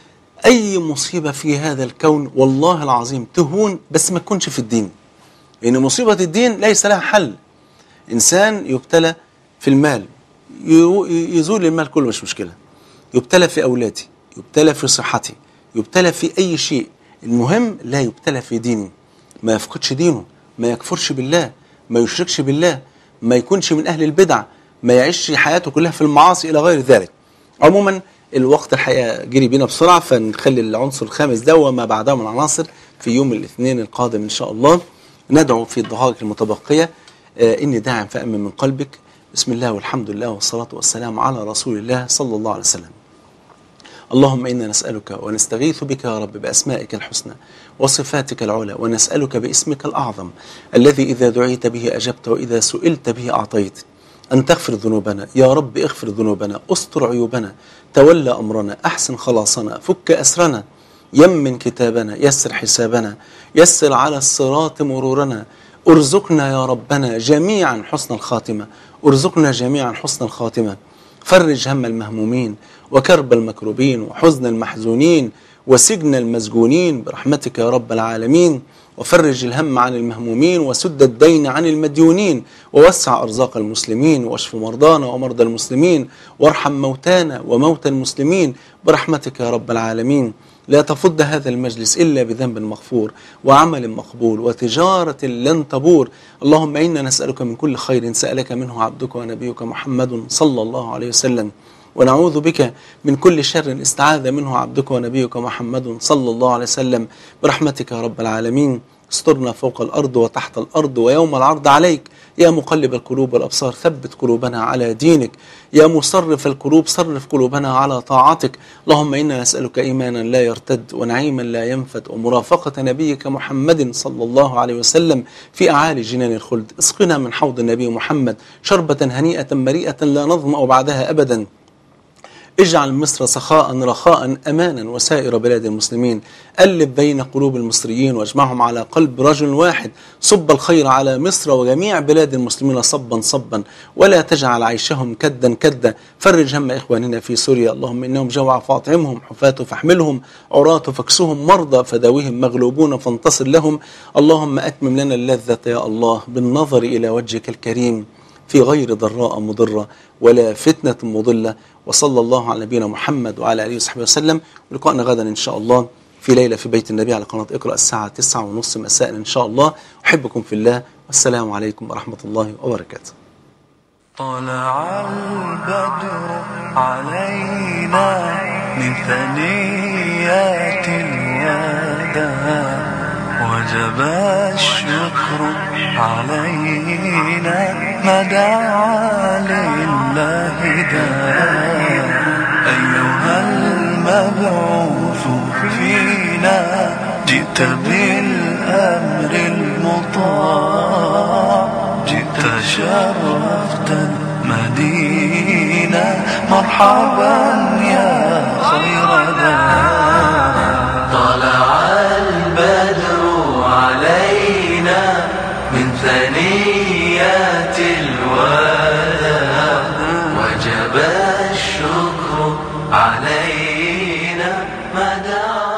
Speaker 3: أي مصيبة في هذا الكون والله العظيم تهون بس ما تكونش في الدين، لأن مصيبة الدين ليس لها حل. إنسان يبتلى في المال، يزول المال كله مش مشكلة، يبتلى في أولادي، يبتلى في صحتي، يبتلى في أي شيء، المهم لا يبتلى في دينه، ما يفقدش دينه، ما يكفرش بالله، ما يشركش بالله، ما يكونش من أهل البدع، ما يعيش حياته كلها في المعاصي إلى غير ذلك. عموما الوقت الحقيقة جري بينا بسرعة، فنخلي العنصر الخامس ده وما بعده من عناصر في يوم الاثنين القادم إن شاء الله. ندعو في الدقائق المتبقية إني داعم فأمن من قلبك. بسم الله والحمد لله والصلاة والسلام على رسول الله صلى الله عليه وسلم. اللهم إنا نسألك ونستغيث بك يا رب بأسمائك الحسنى وصفاتك العلى، ونسألك باسمك الأعظم الذي إذا دعيت به أجبت وإذا سئلت به أعطيت، أن تغفر ذنوبنا يا رب. اغفر ذنوبنا، استر عيوبنا، تولى أمرنا، أحسن خلاصنا، فك أسرنا، يمن كتابنا، يسر حسابنا، يسر على الصراط مرورنا، ارزقنا يا ربنا جميعا حسن الخاتمة، ارزقنا جميعا حسن الخاتمة. فرج هم المهمومين وكرب المكروبين وحزن المحزونين وسجن المسجونين برحمتك يا رب العالمين. وفرج الهم عن المهمومين وسد الدين عن المديونين، ووسع أرزاق المسلمين، واشف مرضانا ومرضى المسلمين، وارحم موتانا وموتى المسلمين برحمتك يا رب العالمين. لا تفض هذا المجلس إلا بذنب مغفور وعمل مقبول وتجارة لن تبور. اللهم إنا نسألك من كل خير سألك منه عبدك ونبيك محمد صلى الله عليه وسلم، ونعوذ بك من كل شر استعاذ منه عبدك ونبيك محمد صلى الله عليه وسلم برحمتك يا رب العالمين. استرنا فوق الأرض وتحت الأرض ويوم العرض عليك. يا مقلب القلوب والأبصار ثبت قلوبنا على دينك. يا مصرف القلوب صرف قلوبنا على طاعتك. اللهم إنا نسألك إيمانا لا يرتد ونعيما لا ينفد ومرافقة نبيك محمد صلى الله عليه وسلم في أعالي جنان الخلد. اسقنا من حوض النبي محمد شربة هنيئة مريئة لا نظمأ بعدها أبدا. اجعل مصر سخاء رخاء أمانا وسائر بلاد المسلمين. ألف بين قلوب المصريين واجمعهم على قلب رجل واحد. صب الخير على مصر وجميع بلاد المسلمين صبا صبا، ولا تجعل عيشهم كدا كدا. فرج هم إخواننا في سوريا، اللهم إنهم جوع فاطعمهم، حفاة فاحملهم، عراة فاكسهم، مرضى فداوهم، مغلوبون فانتصر لهم. اللهم أتمم لنا اللذة يا الله بالنظر إلى وجهك الكريم في غير ضراء مضرة ولا فتنة مضلة. وصلى الله على نبينا محمد وعلى آله وصحبه وسلم. ولقائنا غدا إن شاء الله في ليلة في بيت النبي على قناة اقرأ الساعة 9:30 مساء إن شاء الله. أحبكم في الله، والسلام عليكم ورحمة الله وبركاته.
Speaker 1: طلع البدر علينا من ثنيات الوداع، وجب الشكر علينا ما دعا لله داع. أيها المبعوث فينا جئت بالأمر المطاع، جئت شرفت المدينة مرحبا يا خير داع.
Speaker 2: طلع البدر علينا من ثنيات الوداع، وجب الشكر علينا ما دعا